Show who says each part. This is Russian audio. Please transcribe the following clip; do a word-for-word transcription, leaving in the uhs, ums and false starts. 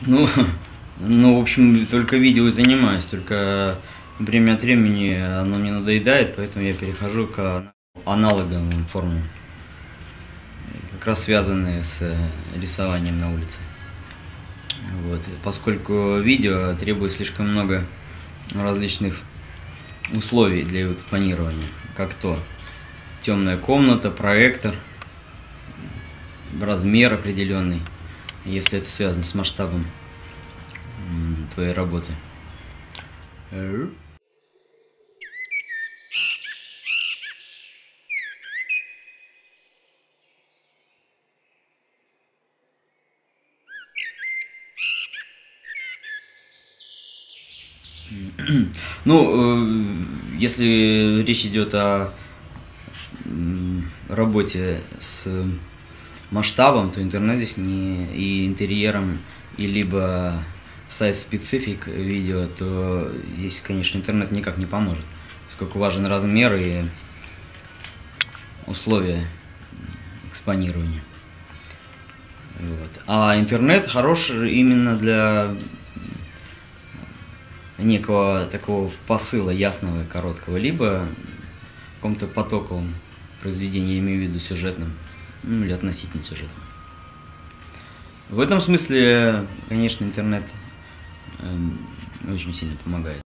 Speaker 1: Ну, ну, в общем, только видео и занимаюсь, только время от времени оно мне надоедает, поэтому я перехожу к аналоговым формам, как раз связанные с рисованием на улице. Вот. Поскольку видео требует слишком много различных условий для его экспонирования, как то темная комната, проектор, размер определенный, если это связано с масштабом твоей работы. Ну, если речь идет о работе с масштабом, то интернет здесь не и интерьером, и либо сайт-специфик видео, то здесь, конечно, интернет никак не поможет, поскольку важен размер и условия экспонирования. Вот. А интернет хорош именно для некого такого посыла ясного и короткого, либо в каком-то потоковом произведении, я имею в виду сюжетном, ну или относительно сюжетном. В этом смысле, конечно, интернет э, очень сильно помогает.